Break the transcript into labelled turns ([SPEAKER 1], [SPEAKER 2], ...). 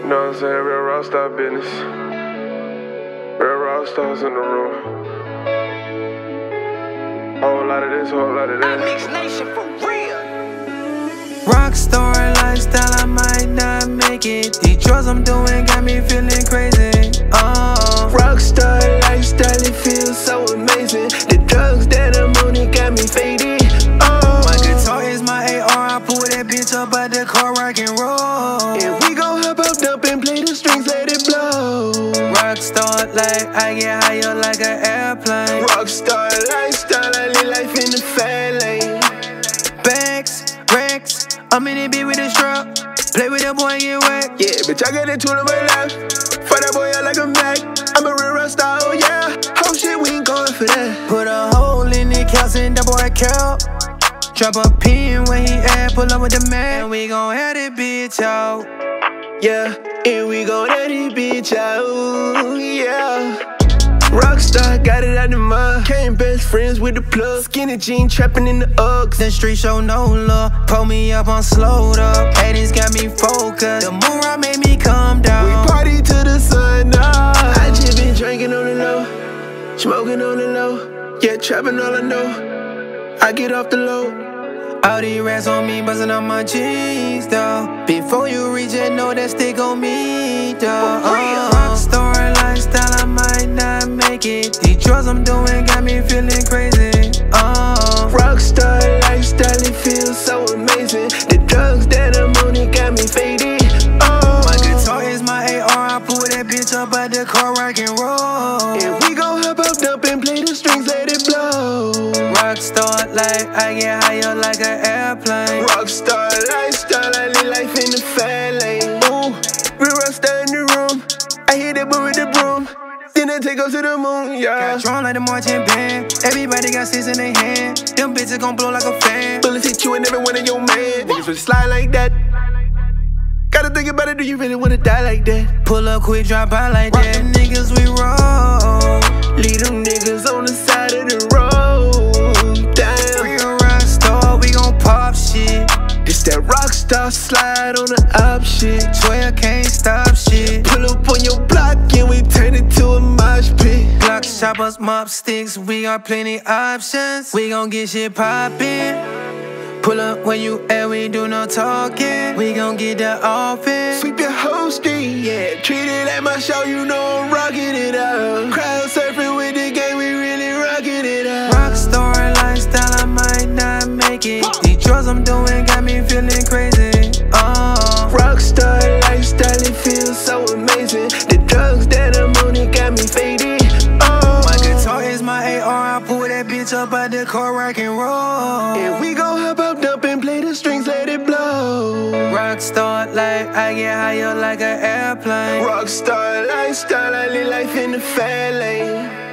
[SPEAKER 1] know what I'm saying? Real rockstar business. Real rockstars in the room. Whole lot of this, whole lot of that.
[SPEAKER 2] Mix Nation for real.
[SPEAKER 3] Rockstar lifestyle, I might not make it. These drugs I'm doing got me feeling crazy.
[SPEAKER 4] Rockstar lifestyle, it feels so amazing. The drugs that I'm on, it got me faded.
[SPEAKER 3] My guitar is my AR, I pull that bitch up out the car, rock and roll.
[SPEAKER 4] And we gon' hop up and play the strings, let it blow.
[SPEAKER 3] Rockstar like I get higher like an airplane.
[SPEAKER 4] Rockstar lifestyle, I live life in the fat lane.
[SPEAKER 3] Bags, racks, I'm in it big with a strap. Play with that boy and get whacked.
[SPEAKER 4] Yeah, bitch, I got that tool on my lap. Fight that boy out like a Mac. I'm a real rockstar, oh yeah. Oh shit, we ain't going for that.
[SPEAKER 3] Put a hole in the couch and that boy count. Drop a pin where he at, pull up with the man. And we gon' have that bitch out.
[SPEAKER 4] Yeah, and we gon' let it bitch out, yeah. Rockstar, got it out the mud. Came best friends with the plug. Skinny jean, trapping in the Uggs.
[SPEAKER 3] The street show no love. Pull me up on slowed up. Haters got me focused. The moon rock made me calm down.
[SPEAKER 4] We party to the sun up. I just been drinking on the low, smoking on the low. Yeah, trapping all I know. I get off the load.
[SPEAKER 3] All these rats on me, buzzing on my jeans, though. Before you reach it, know that stick on me, though. Rockstar lifestyle, I might not make it. These drugs I'm doing got me feeling crazy.
[SPEAKER 4] Rockstar lifestyle, it feels so amazing. The drugs that I'm on, it got me faded.
[SPEAKER 3] My guitar is my AR, I pull that bitch up out the car, rock and roll.
[SPEAKER 4] And we gon' hop up and play the strings, let it blow.
[SPEAKER 3] Rockstar like I get higher like an airplane.
[SPEAKER 4] Rockstar lifestyle, I live life in the fat lane. Ooh, real rockstar in the room. I hit that boy with the broom. Then I take off to the moon, yeah.
[SPEAKER 3] Got drawn like the marching band. Everybody got sticks in their hand. Them bitches gon' blow like a fan.
[SPEAKER 4] Bullets hit you and every one of your man. Niggas really slide like that. Gotta think about it, do you really wanna die like that?
[SPEAKER 3] Pull up quick, drop out like that. Them niggas we roll.
[SPEAKER 4] Leave them niggas on the side of the road. Damn.
[SPEAKER 3] Real rockstar, we gon' pop shit.
[SPEAKER 4] This that rockstar slide on the op shit.
[SPEAKER 3] 12 can't stop shit.
[SPEAKER 4] Pull up on your block and we turn it to a mosh pit.
[SPEAKER 3] Glock, choppers, mop sticks, we got plenty options. We gon' get shit poppin'. Pull up where you at, we do no talking. We gon' get the offense.
[SPEAKER 4] Sweep your whole street, yeah. Treat it like my show, you know I'm rocking it up. Crowd surfing with the gang, we really rocking it up.
[SPEAKER 3] Rockstar lifestyle, I might not make it. These drugs I'm doing got me feeling crazy.
[SPEAKER 4] Rockstar lifestyle, it feels so amazing. The drugs that I'm on, it got me faded.
[SPEAKER 3] My guitar is my AR, I pull that bitch up out the car, rock and roll.
[SPEAKER 4] And we gon' hop up and play the strings, let it blow.
[SPEAKER 3] Rockstar like I get higher like an airplane.
[SPEAKER 4] Rockstar lifestyle, I live life in the fat lane.